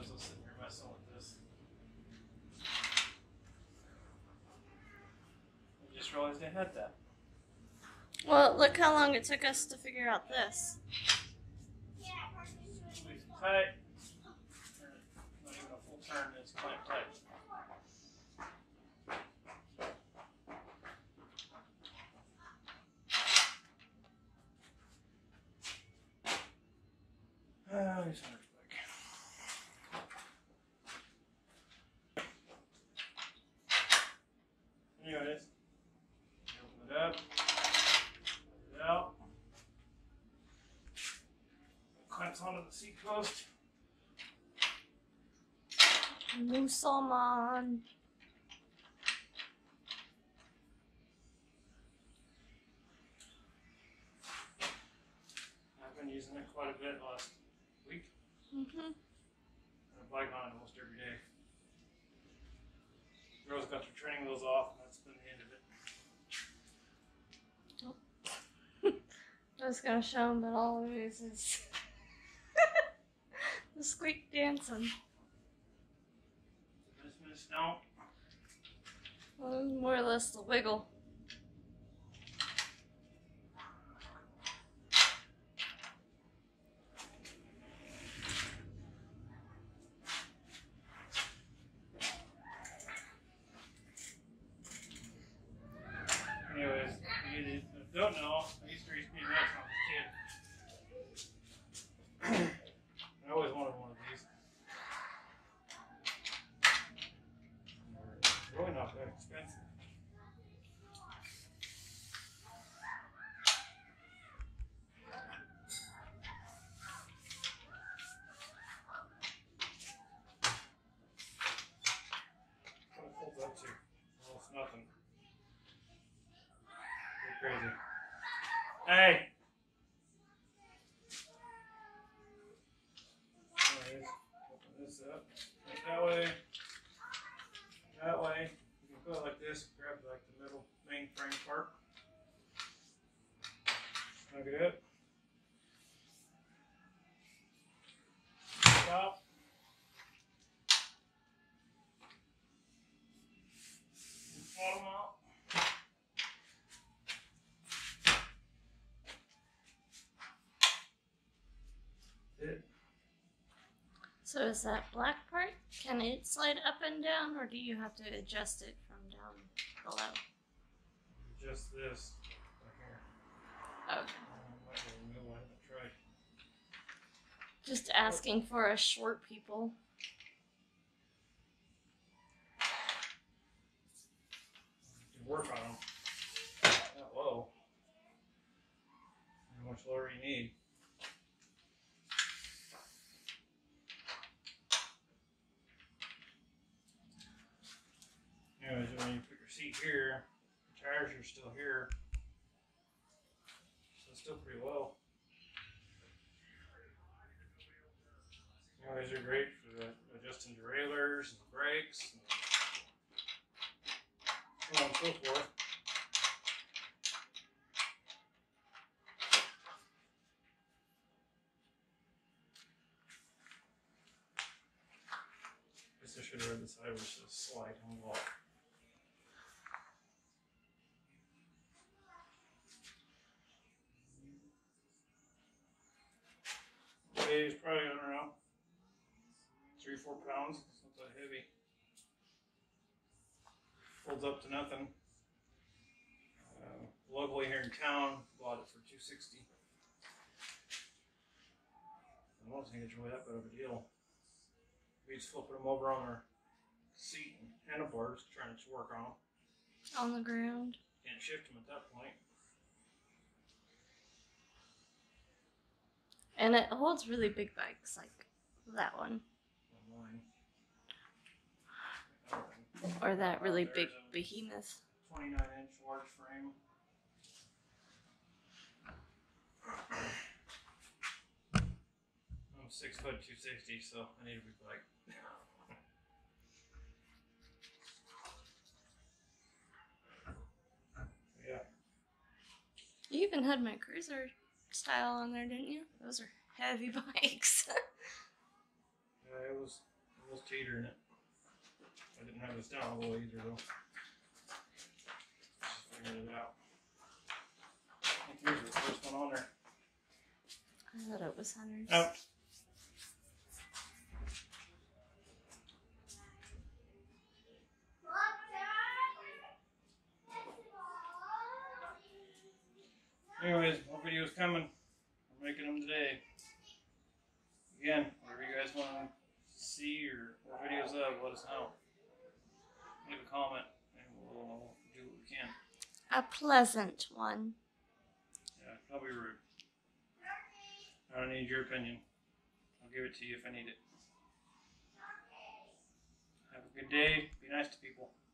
still sitting here messing with this. I just realized I had that. Well, look how long it took us to figure out this. Squeeze it tight. Not even a full turn, it's clamped tight. Here's Hunter's back. Anyways, open it up, get it out. Clamps onto the seat post. Moose almond. I've been using it quite a bit last week. Mm-hmm. I bike on it almost every day. Girls got their training wheels off, and that's been the end of it. I was gonna show them, but all it is the squeak dancing. Miss, no. Well, more or less the wiggle. Anyways, you don't know, I used to race BMX when I was a kid. I always wanted one of these. They're really not that expensive. What it folds up to? Well, it's nothing. You're crazy. Hey! Anyways, open this up. Like that way. That way. You can put it like this. Grab like the middle main frame part. Snug it up. Stop. Bottom out. It. So is that black part? Can it slide up and down, or do you have to adjust it from down below? Just this right here. Okay. Might be a new one. I tried. Just asking for us short people. You can work on them. Not low. How much lower you need. Anyways, when you put your seat here, the tires are still here. So it's still pretty low. Anyways, they're great for adjusting derailleurs and brakes and so on and so forth. Guess I should have read the side which says slide and walk. Weighs probably, I don't know, 3-4 pounds. It's not that heavy. Folds up to nothing. Locally here in town, bought it for $260. I don't think it's really that bad of a deal. We just flipping them over on our seat and handlebars, trying to work on them. On the ground. Can't shift them at that point. And it holds really big bikes, like that one. Online. Or that really There's big a behemoth. 29-inch large frame. I'm 6 foot 260, so I need a big bike. Yeah. You even had my cruiser style on there, didn't you? Those are heavy bikes. Yeah, it was little cheater in it. I didn't have this down all the way either though. Just figured it out. I think yours was the first one on there. I thought it was Hunter's. Oh. Anyways, more videos coming. We're making them today. Again, whatever you guys want to see or more videos of, let us know. Leave a comment and we'll do what we can. A pleasant one. Yeah, don't be rude. I don't need your opinion. I'll give it to you if I need it. Have a good day. Be nice to people.